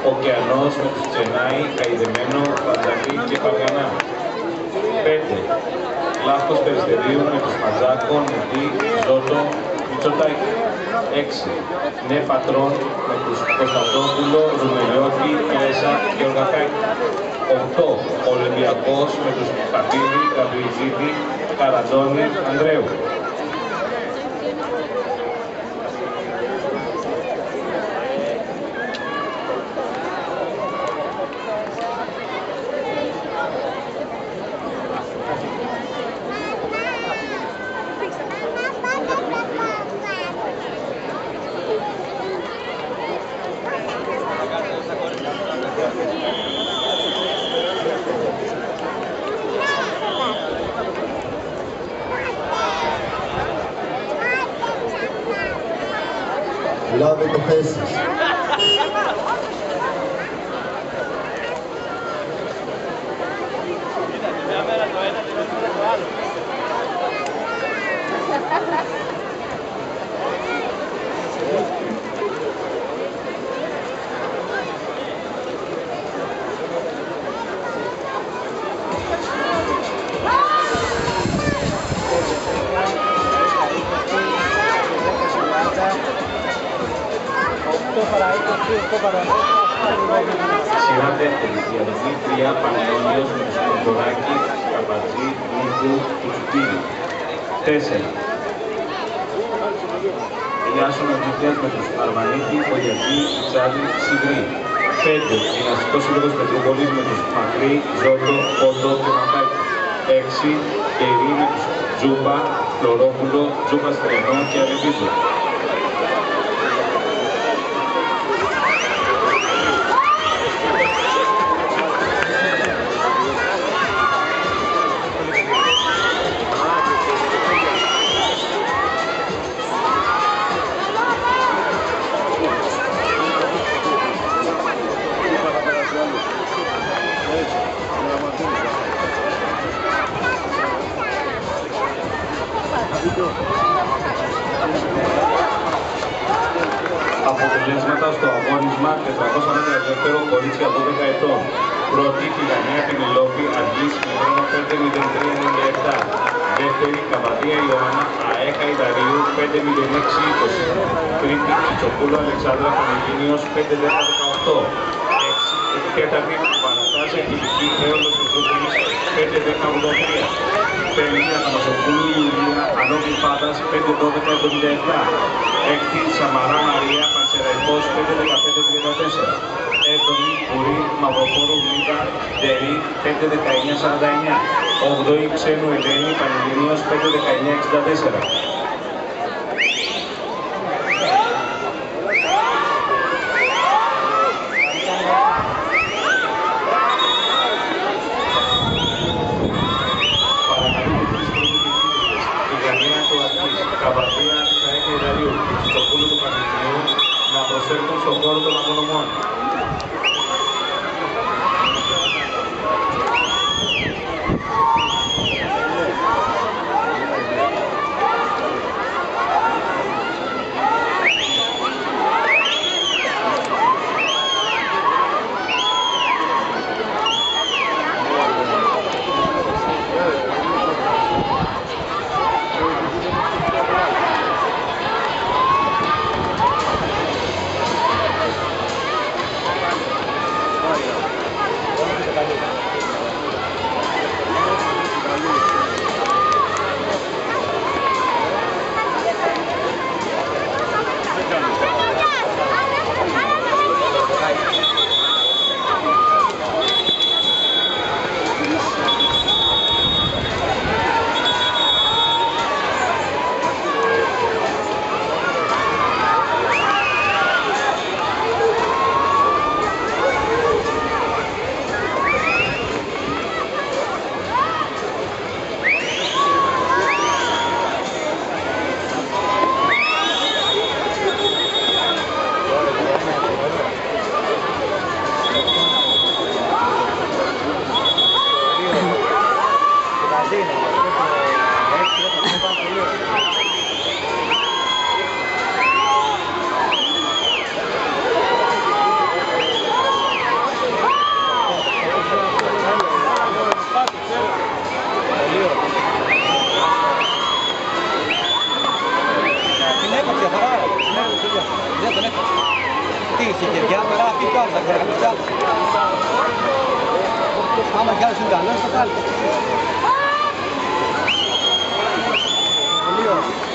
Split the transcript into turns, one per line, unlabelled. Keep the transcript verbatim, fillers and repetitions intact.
Ωκεανός με τους Τσενάη, Καηδεμένο, Πανταλή και Παργανά. πέντε. Λάφος Περιστερίου με τους Ματζάκο, Νετή, Ζώτο, Μητσοτάκη. έξι. Ναι Πατρών με τους Κωνσταντόπουλο, Ρουμελιώτη, Πέσα και Οργακάκη. οκτώ. Ολυμπιακός με τους Παπίδη, Γαβριτζίδη, Καραντώνη, Ανδρέου.
Λάβε το θέσεις.
Σειρά δεύτερη, διαδρομή τρία, Πανελλήνιος με τους Κοντοράκη, Καπατζή, Νίκου, Κουτσουπίδη. τέσσερα. Ιάσον Οδηγίας με τους Αρβανίτη, Βογιακή, Τσάδη, Σιδρή. πέντε. Γυμναστικός Σύλλογος Πετρούπολης με τους Μακρύ, Ζώτο, Πόντο και Μακάκη. έξι. Κερί με τους Τζούμπα, Φλωρόπουλο, Τζούμπα Στρενό και Αρεβίζο. Αποτελέσματα στο αγώνισμα τετρακόσια μέτρα δεύτερο κορίτσια δώδεκα ετών. Πρώτη Τηλανία Πινελόπη Αργής με χρόνο πέντε μηδέν τρία ενενήντα επτά. Δεύτερη Καβαδία Ιωάννα ΑΕΚΑ Ιδαρίου πέντε μηδέν έξι είκοσι. Τρίτη Τσιτσοπούλου Αλεξάνδρα Πανελλήνιος πέντε δέκα δεκαοκτώ. Τέταρτη Παρατάση Εκκλητική Έολος Μητρούπολης πέντε δέκα ογδόντα τρία. Πέμπτη Αθανασοπούλου Ιουλία Ανώπη Πάτας πέντε δώδεκα εβδομήντα επτά. Έκτη Σαμαρά Μαρία Πανσεραϊκός πέντε δεκαπέντε τριάντα τέσσερα. Έβδομη Κουρί Μαυροφόρου Μίδα Ντερή πέντε δεκαεννιά σαράντα εννιά. Όγδοη Ξένου Ελένη Πανελλήνιος πέντε δεκαεννιά εξήντα τέσσερα. Καβαδία ΑΕΚΑ Ιδαρίου και Τσιτσοπούλου του Πανελληνίου να προσέλθουν στον χώρο των απονομών.
παιδιά, τώρα αυτή η κάρτα, παιδιά. Άμα κι άλλος είναι καλός, θα πάλι. Πολύ ωραία.